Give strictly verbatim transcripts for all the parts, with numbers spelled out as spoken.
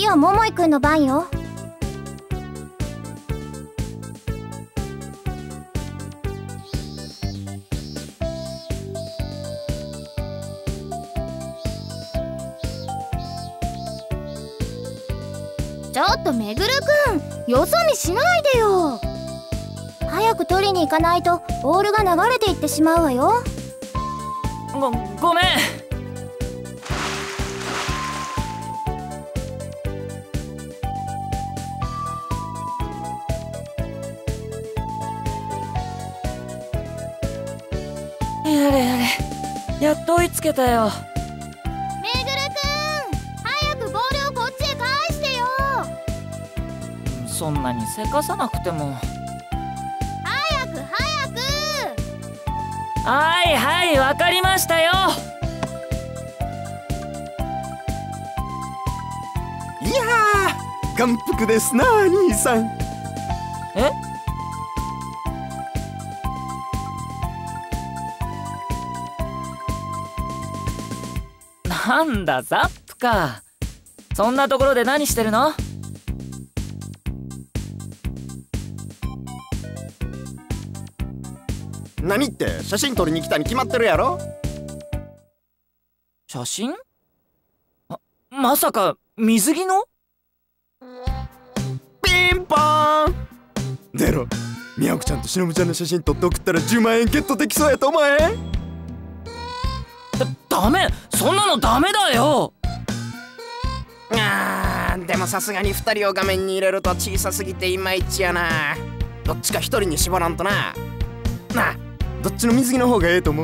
は桃井くんの番よ。ちょっとめぐるくん、よそ見しないでよ。早く取りに行かないとボールが流れていってしまうわよ。 ご、ごめん。やれやれ、やっと追いつけたよ。 めぐるくん、早くボールをこっちへ返してよ。 そんなにせかさなくても。 早く早く。 はいはい、わかりましたよ。 いやー、感服ですな兄さん。 え？なんだ、ザップか。そんなところで何してるの？ 何って写真撮りに来たに決まってるやろ。 写真？ま、まさか水着の？ ピンポーン。出ろ、みやこちゃんとしのぶちゃんの写真撮って送ったらじゅうまんえんゲットできそうやと思え。 だ、ダメ、そんなのダメだよ。 あー、でもさすがにふたりを画面に入れると小さすぎていまいちやな。どっちかひとりに絞らんとな。なあ、どっちの水着の方がええと思う？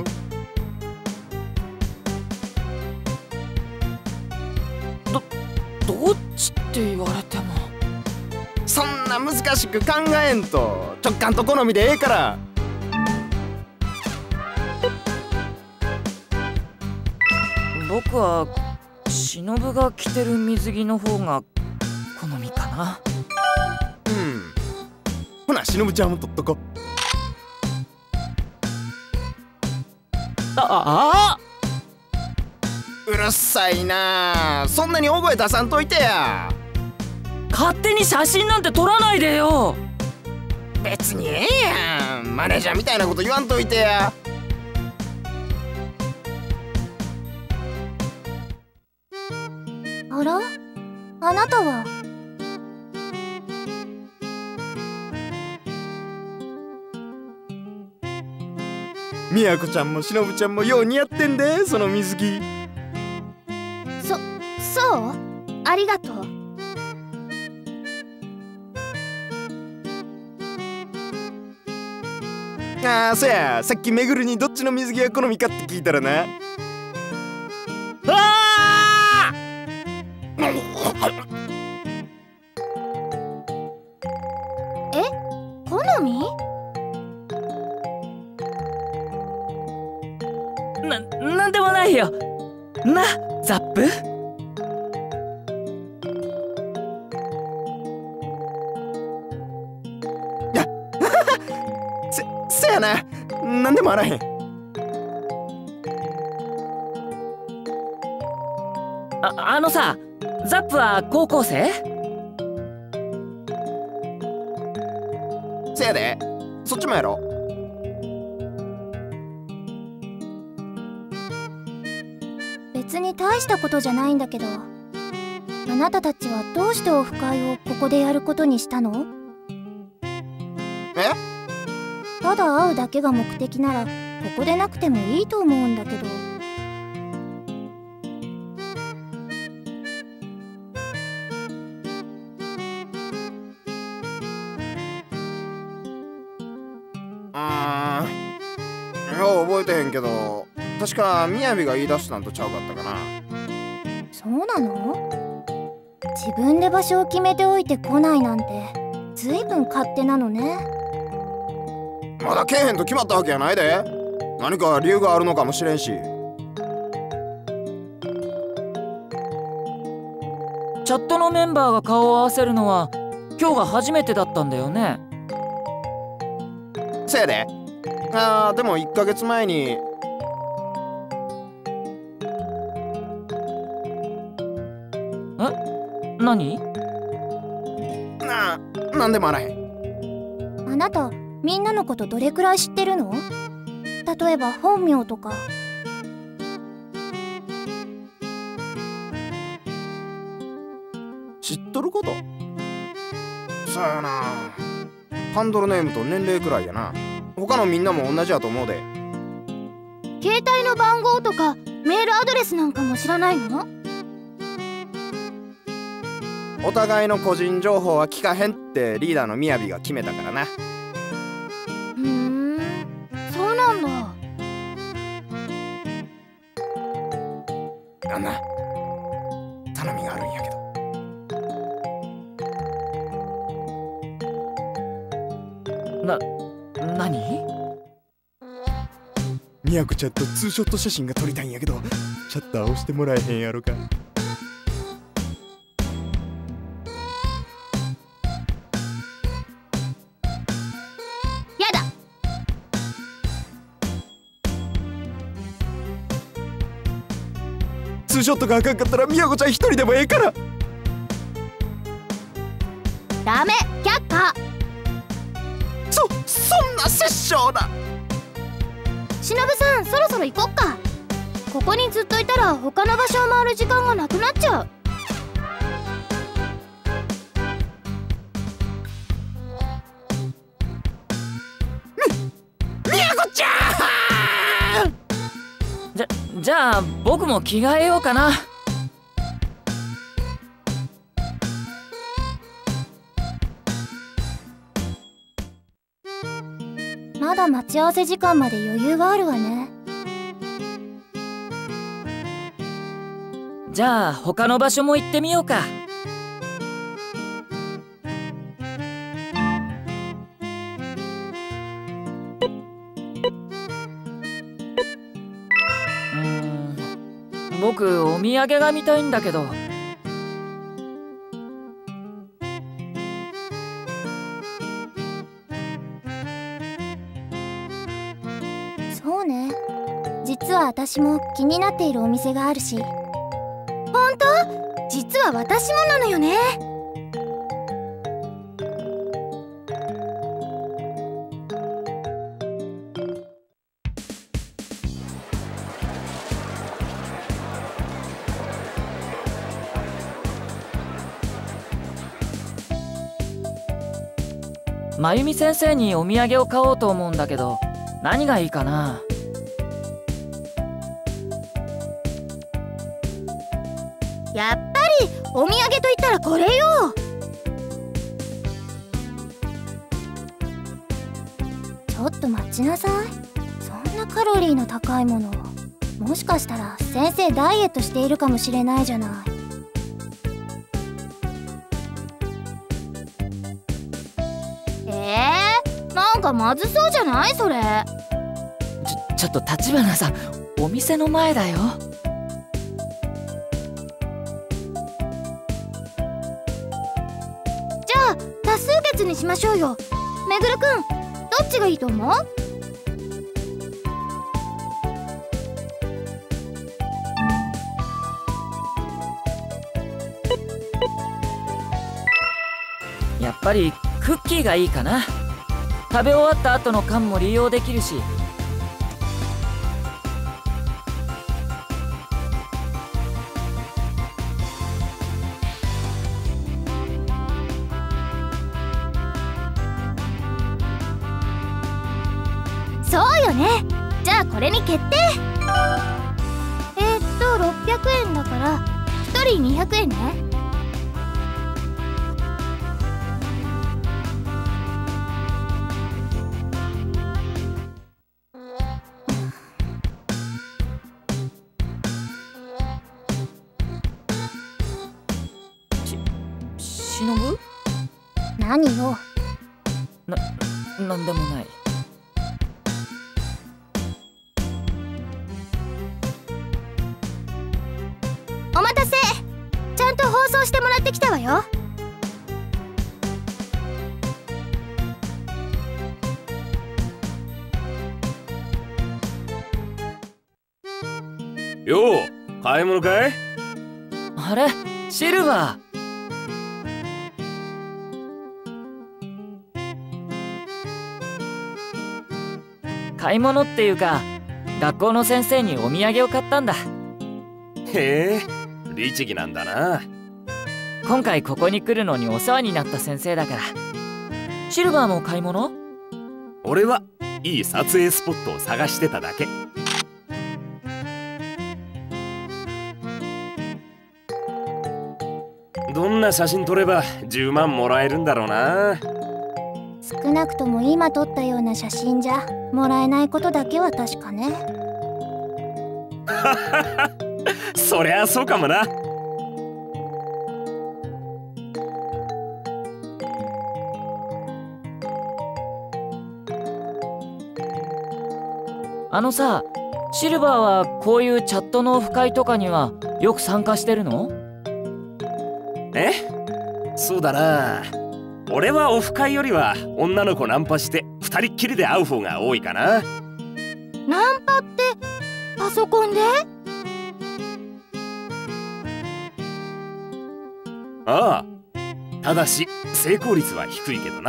ど、どっちって言われても。 そんな難しく考えんと、直感と好みでええから。 僕は忍が着てる水着の方が好みかな。 うん、ほなしのぶちゃんも取っとこ。 ああ、 うるさいなあ、そんなに大声出さんといてや。 勝手に写真なんて撮らないでよ。 別にええやん、マネージャーみたいなこと言わんといてや。 あら、あなたは。 みやこちゃんもしのぶちゃんもよう似合ってんで、その水着。 そ、そう？ありがとう。 ああ、そや、さっきめぐるにどっちの水着が好みかって聞いたらな。 ああ！ え？好み？ な、なんでもないよ。な、ザップ。 いや、せ、せやな、なんでもあらへん。 あ、あのさ、ザップは高校生？ せやで、そっちもやろ。 別に大したことじゃないんだけど、あなたたちはどうしてオフ会をここでやることにしたの？ え？ ただ会うだけが目的ならここでなくてもいいと思うんだけど。 あー、よう覚えてへんけど、確かみやびが言い出したんとちゃうかったかな。 そうなの？自分で場所を決めておいて来ないなんてずいぶん勝手なのね。 まだけえへんと決まったわけやないで。何か理由があるのかもしれんし。 チャットのメンバーが顔を合わせるのは今日が初めてだったんだよね。 せやで。あー、でもいっかげつまえに。 え？ 何？ なあ、なんでもあらへん。 あなたみんなのことどれくらい知ってるの？例えば本名とか。 知っとること？そうやな。ハンドルネームと年齢くらいやな。他のみんなも同じやと思うで。 携帯の番号とかメールアドレスなんかも知らないの？ お互いの個人情報は聞かへんってリーダーのみやびが決めたからな。 ふーん、そうなんだ。 あんな頼みがあるんやけど。 な、何？ みやこちゃんとツーショット写真が撮りたいんやけど、シャッター押してもらえへんやろか。 やだ。 ツーショットがあかんかったらみやこちゃん一人でもええから。 ダメ、却下。 そ、そんな殺生な。 しのぶさん、そろそろ行こっか。ここにずっといたら他の場所を回る時間がなくなっちゃう。 みやこちゃん。 じゃ、じゃあ僕も着替えようかな。 まだ待ち合わせ時間まで余裕があるわね。 じゃあ他の場所も行ってみようか。うーん、僕お土産が見たいんだけど。 そうね。実は私も気になっているお店があるし。本当？実は私もなのよね。 まゆみ先生にお土産を買おうと思うんだけど、何がいいかな。 やっぱりお土産といったらこれよ。ちょっと待ちなさい。そんなカロリーの高いもの、もしかしたら先生ダイエットしているかもしれないじゃない。えー、なんかまずそうじゃないそれ。 ちょ、ちょっと立花さん、お店の前だよ。 じゃあ多数決にしましょうよ。めぐるくん、どっちがいいと思う？ やっぱりクッキーがいいかな。食べ終わった後の缶も利用できるし。 そうよね。じゃあこれに決定。えー、っとろっぴゃくえんだからひとりにひゃくえんね。 しのぶ？ 何よ。 な、なんでもない。 お待たせ。ちゃんと包装してもらってきたわよ。 よう、買い物かい？ あれ、シルバー。 買い物っていうか学校の先生にお土産を買ったんだ。 へえ、律儀なんだな。 今回ここに来るのにお世話になった先生だから。シルバーも買い物？ 俺はいい撮影スポットを探してただけ。どんな写真撮ればじゅうまんもらえるんだろうな。 少なくとも今撮ったような写真じゃもらえないことだけは確かね。 そりゃそうかもな。 あのさ、シルバーはこういうチャットのオフ会とかにはよく参加してるの？ え？そうだな。俺はオフ会よりは女の子ナンパして二人っきりで会う方が多いかな。 ナンパってパソコンで？ ああ、ただし成功率は低いけどな。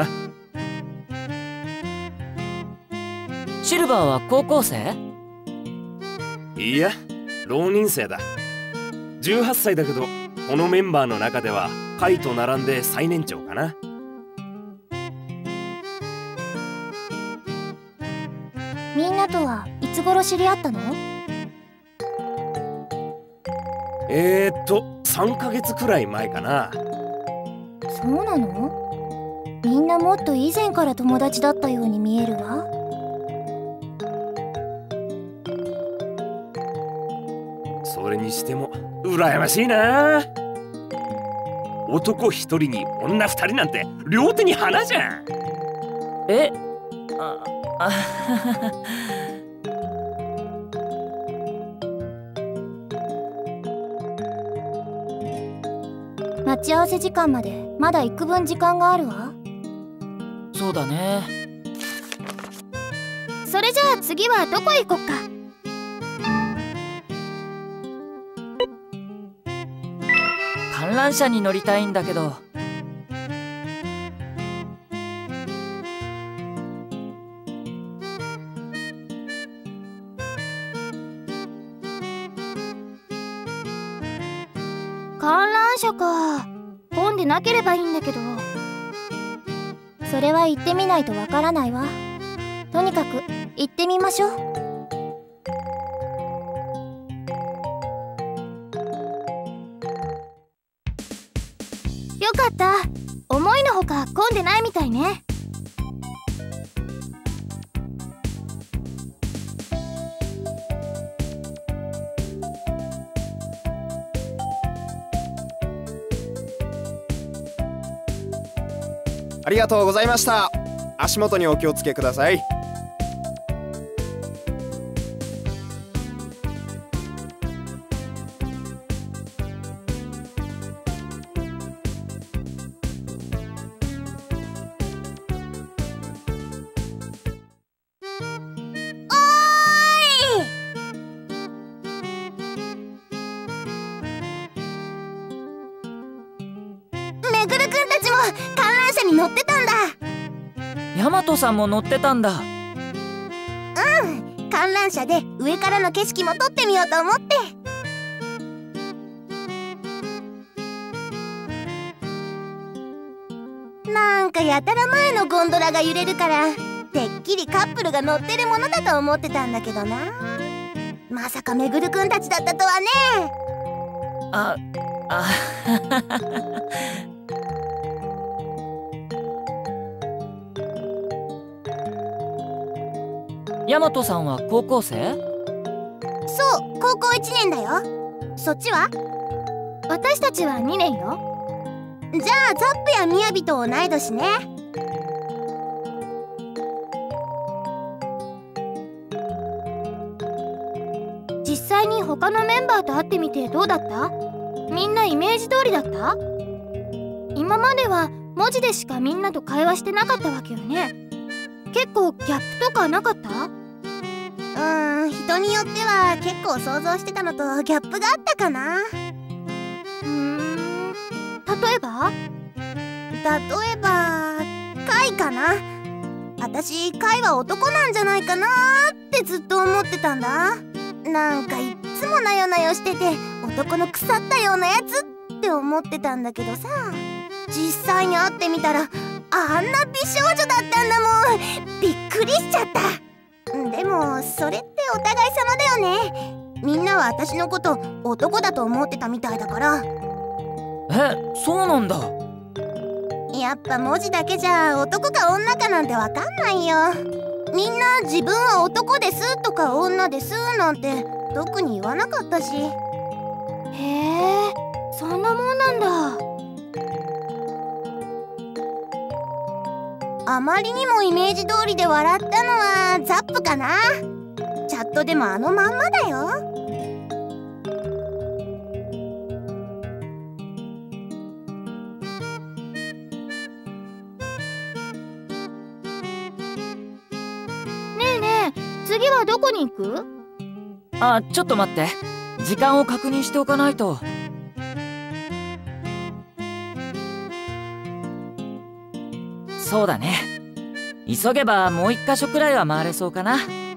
シルバーは高校生？ いや、浪人生だ。じゅうはっさいだけどこのメンバーの中ではカイと並んで最年長かな。 みんなとはいつ頃知り合ったの？ えーっとさんかげつくらい前かな。 そうなの？みんなもっと以前から友達だったように見えるわ。 それにしても羨ましいな。男一人に女二人なんて両手に花じゃん。 え？あ、あ待ち合わせ時間までまだ幾分時間があるわ。 そうだね。 それじゃあ次はどこへ行こっか。 観覧車に乗りたいんだけど。 観覧車か。混んでなければいいんだけど。それは行ってみないとわからないわ。とにかく行ってみましょう。よかった。思いのほか混んでないみたいね。 ありがとうございました。足元にお気をつけください。 めぐるくんたちも観覧車に乗ってたんだ。 ヤマトさんも乗ってたんだ。 うん、観覧車で上からの景色も撮ってみようと思って。なんかやたら前のゴンドラが揺れるからてっきりカップルが乗ってるものだと思ってたんだけどな。まさかめぐるくんたちだったとはね。 あ、あヤマトさんは高校生？ そう、高校いちねんだよ。そっちは？私たちはにねんよ。じゃあザップやみやびと同い年ね。実際に他のメンバーと会ってみてどうだった？みんなイメージ通りだった？今までは文字でしかみんなと会話してなかったわけよね。結構ギャップとかなかった？うーん、人によっては結構想像してたのとギャップがあったかな。うーん、例えば？例えばカイかな。 私カイは男なんじゃないかなってずっと思ってたんだ。なんかいっつもなよなよしてて男の腐ったようなやつって思ってたんだけどさ、実際に会ってみたらあんな美少女だったんだもん。びっくりしちゃった。でもそれってお互い様だよね。みんなは私のこと男だと思ってたみたいだから。 え、そうなんだ。 やっぱ文字だけじゃ男か女かなんてわかんないよ。みんな自分は男ですとか女ですなんて特に言わなかったし。 へえ、そんなもんなんだ。 あまりにもイメージ通りで笑ったのはザップかな。チャットでもあのまんまだよ。 ねえねえ、次はどこに行く？ あ、ちょっと待って。時間を確認しておかないと。そうだね。急げばもう一箇所くらいは回れそうかな。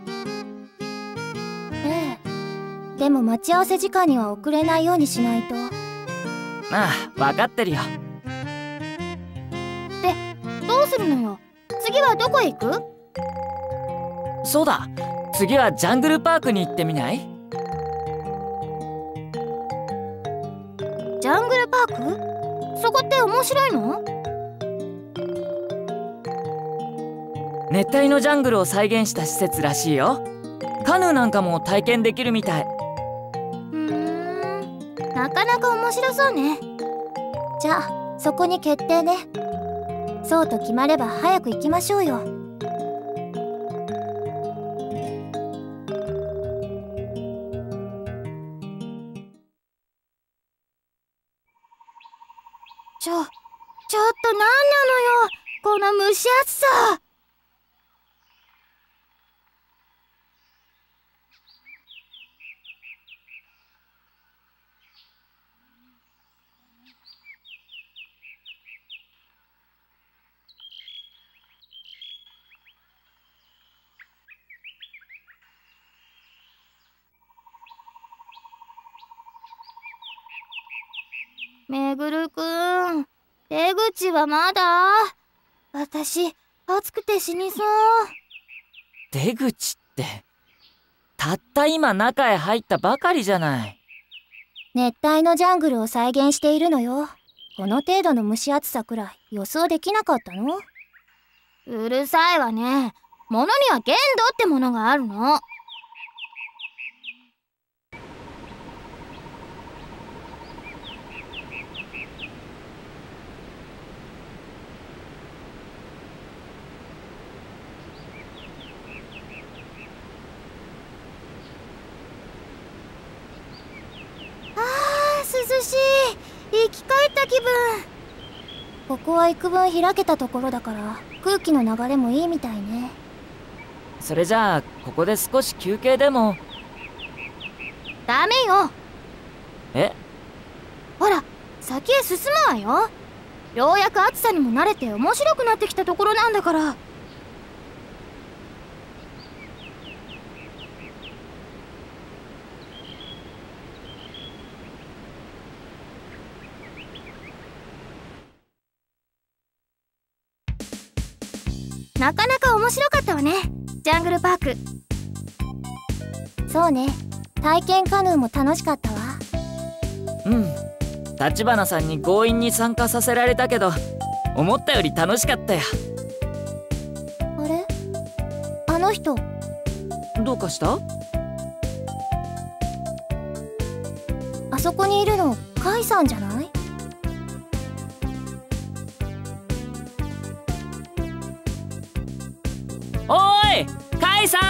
ええ。でも待ち合わせ時間には遅れないようにしないと。 ああ、分かってるよ。 で、どうするのよ。次はどこへ行く？ そうだ、次はジャングルパークに行ってみない？ ジャングルパーク？そこって面白いの？ 熱帯のジャングルを再現した施設らしいよ。カヌーなんかも体験できるみたい。 うーん、なかなか面白そうね。 じゃあそこに決定ね。そうと決まれば早く行きましょうよ。 ちょ、ちょっとなんなのよ、この蒸し暑さ。めぐるくん、出口はまだ？私、暑くて死にそう。 出口って、たった今中へ入ったばかりじゃない。 熱帯のジャングルを再現しているのよ。この程度の蒸し暑さくらい予想できなかったの？ うるさいわね。ものには限度ってものがあるの。涼しい。生き返った気分。 ここは幾分開けたところだから空気の流れもいいみたいね。 それじゃあここで少し休憩でも。 ダメよ。 え？ ほら、先へ進むわよ。ようやく暑さにも慣れて面白くなってきたところなんだから。なかなか面白かったわね、ジャングルパーク。 そうね、体験カヌーも楽しかったわ。 うん、立花さんに強引に参加させられたけど思ったより楽しかったよ。 あれ？あの人どうかした？ あそこにいるのカイさんじゃない？ おーい、カイさん！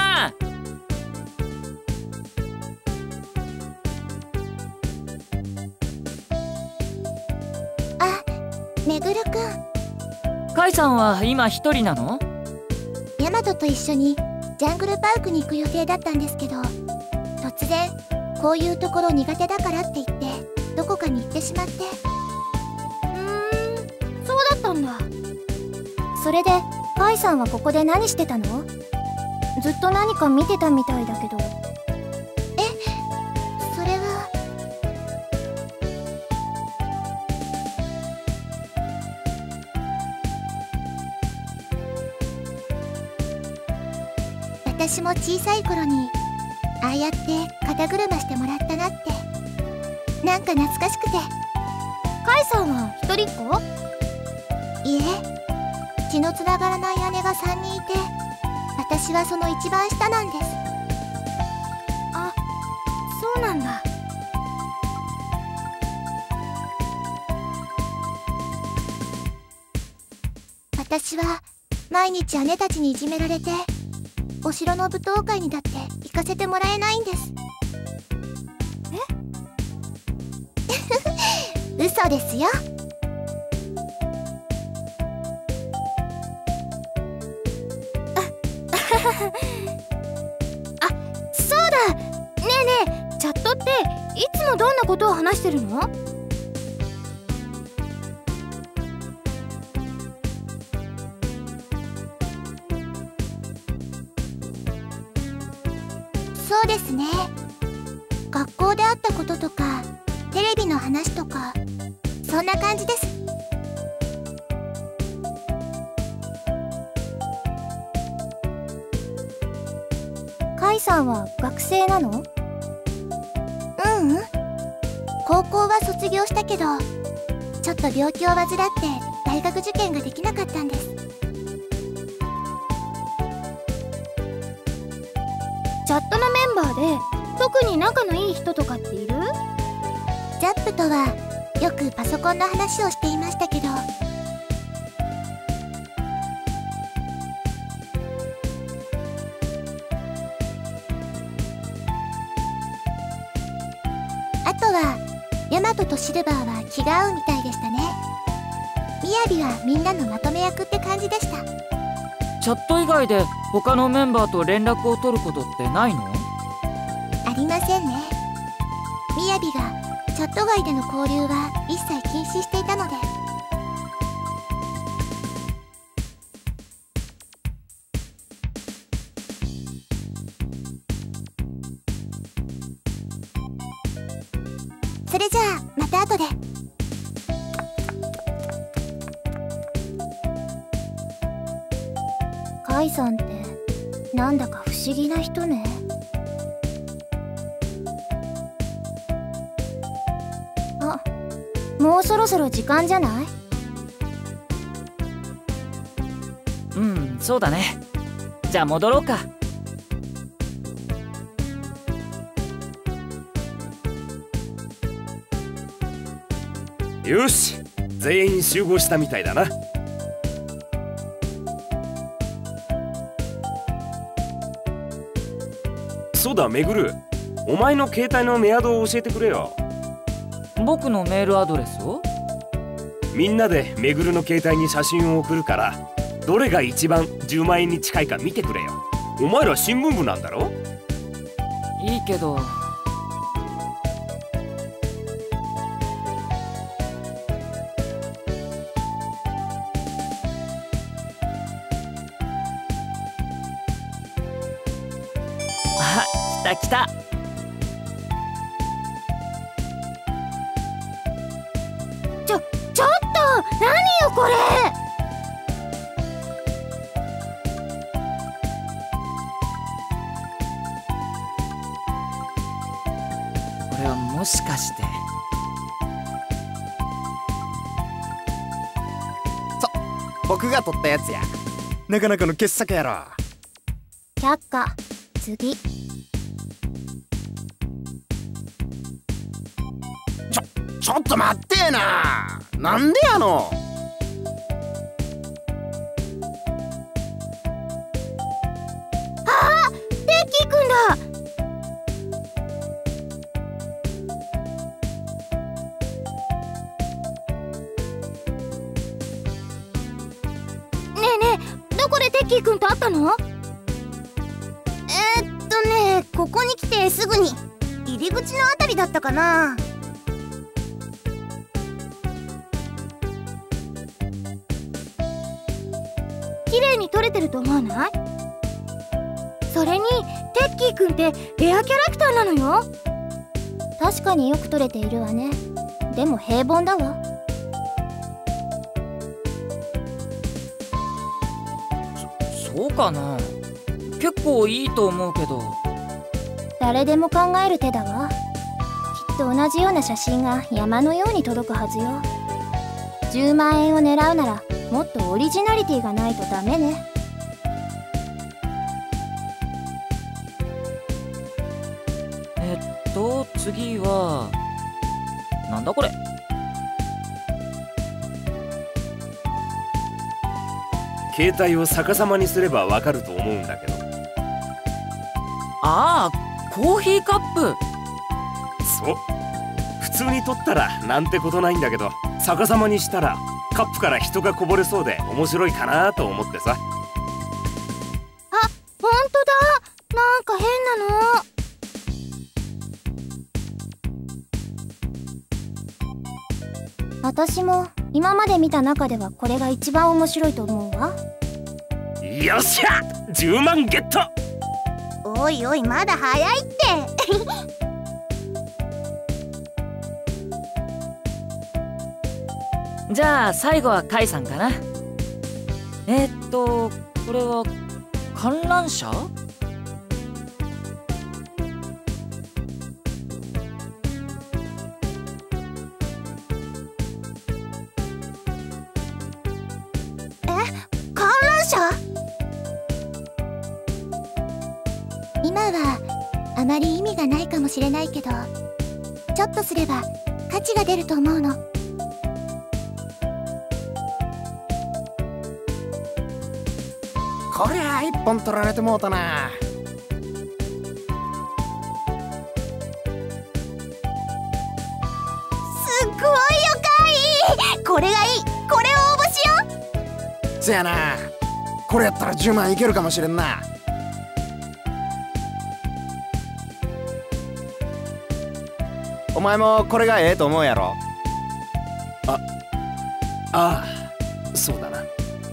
あ、めぐるくん。 カイさんは今一人なの？ ヤマトと一緒にジャングルパークに行く予定だったんですけど、突然こういうところ苦手だからって言ってどこかに行ってしまって。 うーん、そうだったんだ。 それでカイさんはここで何してたの？ずっと何か見てたみたいだけど。 え、それは。私も小さい頃にああやって肩車してもらったなって、なんか懐かしくて。 カイさんは一人っ子？ いえ、血のつながらない姉がさんにんいて、私はその一番下なんです。 あ、そうなんだ。 私は毎日姉たちにいじめられて、お城の舞踏会にだって行かせてもらえないんです。え嘘ですよ。 あ、そうだ。ねえねえ、チャットっていつもどんなことを話してるの？ そうですね。学校であったこととか、テレビの話とか、そんな感じです。 カイさんは学生なの？ ううん。高校は卒業したけど、ちょっと病気を患って大学受験ができなかったんです。 チャットのメンバーで特に仲のいい人とかっている？ ジャップとはよくパソコンの話をしていましたけど、あとはヤマトとシルバーは気が合うみたいでしたね。みやびはみんなのまとめ役って感じでした。 チャット以外で他のメンバーと連絡を取ることってないの？ ありませんね。みやびがチャット外での交流は一切禁止していたので。それじゃあまた後で。 カイさんってなんだか不思議な人ね。あ、もうそろそろ時間じゃない？ うん、そうだね。じゃあ戻ろうか。 よし、全員集合したみたいだな。そうだ、めぐる、お前の携帯のメアドを教えてくれよ。 僕のメールアドレスを？ みんなでめぐるの携帯に写真を送るから、どれが一番じゅうまんえんに近いか見てくれよ。お前ら新聞部なんだろ？ いいけど。あ、来た来た。 ちょ、ちょっと何よこれ。 これはもしかして。 僕が撮ったやつや。なかなかの傑作やろ。 却下。次。 ちょちょっと待ってえな。なんでやの。 あー、テッキーくんだ。ねえねえ、どこでテッキーくんと会ったの？ えー、っとね、ここに来てすぐに入り口のあたりだったかな。 綺麗に撮れてると思わない？それにテッキーくんってレアキャラクターなのよ。 確かによく撮れているわね。でも平凡だわ。 そそうかな。結構いいと思うけど。 誰でも考える手だわ。きっと同じような写真が山のように届くはずよ。じゅうまんえんを狙うならもっとオリジナリティがないとダメね。 えっと次はなんだこれ。 携帯を逆さまにすればわかると思うんだけど。 ああ、コーヒーカップ。 そう、普通に撮ったらなんてことないんだけど、逆さまにしたらカップから人がこぼれそうで面白いかなと思ってさ。 あ、ほんとだ。なんか変なの。 私も今まで見た中ではこれが一番面白いと思うわ。 よっしゃ、じゅうまんゲット。 おいおい、まだ早いってじゃあ最後はカイさんかな。えー、っとこれは観覧車？ 観覧車？今はあまり意味がないかもしれないけど、ちょっとすれば価値が出ると思うの。 こりゃあ一本取られてもうたな。 すっごいよかい。これがいい。これを応募しよう。せやな、これやったらじゅうまんいけるかもしれんな。お前もこれがええと思うやろ。 あ、ああ、そうだな。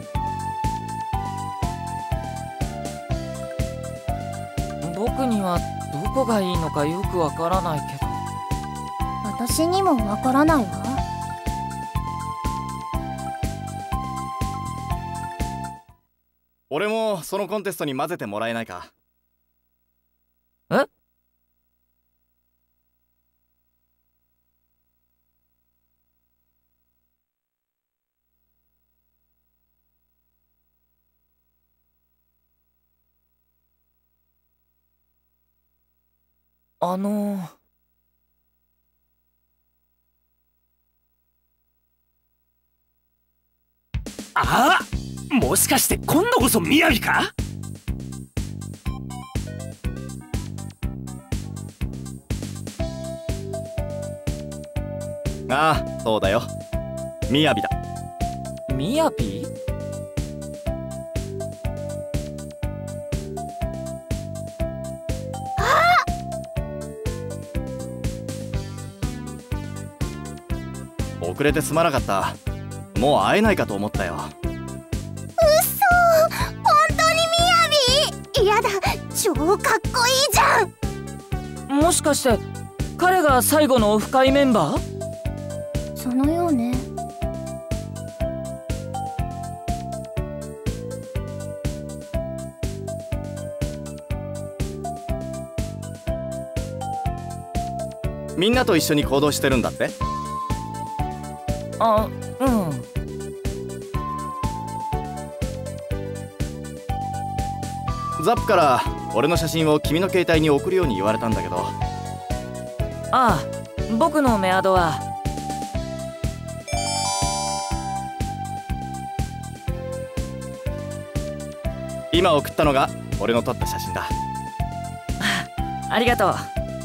僕にはどこがいいのかよくわからないけど。 私にもわからないわ。 俺もそのコンテストに混ぜてもらえないか。 え？あのー、 ああ、もしかして今度こそみやびか？ ああ、そうだよ。みやびだ。 みやび？ 遅れてすまなかった。もう会えないかと思ったよ。 うっそー、本当にみやび？やだ、超かっこいいじゃん。 もしかして彼が最後のオフ会メンバー？ そのようね。 みんなと一緒に行動してるんだって？ あ、うん。 ザップから俺の写真を君の携帯に送るように言われたんだけど。 ああ、僕のメアドは今送ったのが俺の撮った写真だ。 ありがとう。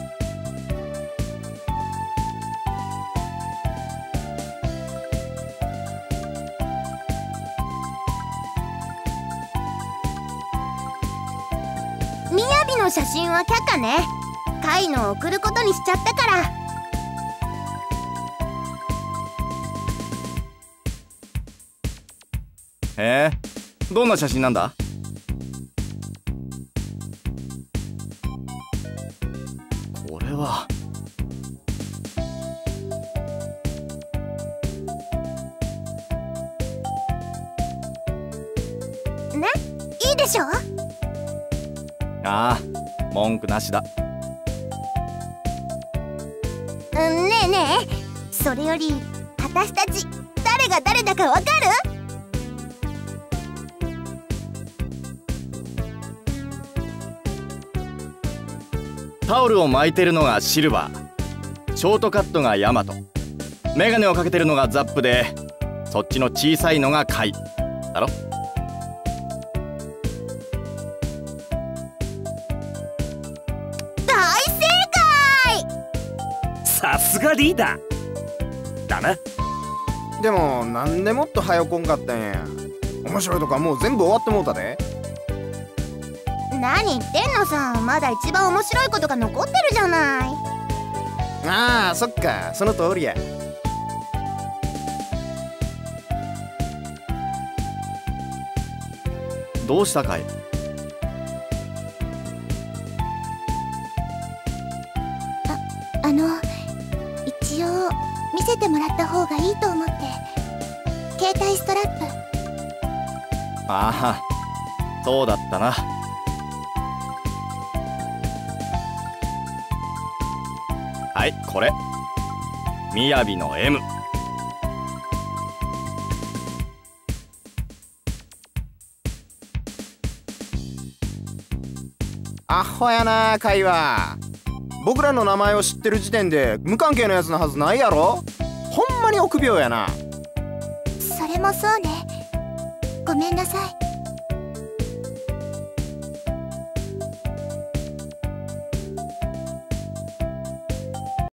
みやびの写真は却下ね。カイの送ることにしちゃったから。 へえ、 どんな写真なんだ？これはね、いいでしょ。 ああ、文句なしだ。 うん、ねえねえ、それより私たち誰が誰だかわかる？ タオルを巻いてるのがシルバー、ショートカットがヤマト、メガネをかけてるのがザップで、そっちの小さいのがカイだろ。 大正解！ さすがリーダーだな。 でもなんでもっと早こんかったんや。面白いとかもう全部終わってもうたで。 何言ってんのさ、まだ一番面白いことが残ってるじゃない。 ああ、そっか、その通りや。 どうしたかい？ あの、一応見せてもらった方がいいと思って。携帯ストラップ。 ああ、そうだったな。はい、これみやびの エム。 アホやな会話。僕らの名前を知ってる時点で無関係なやつのはずないやろ。ほんまに臆病やな。 それもそうね。ごめんなさい。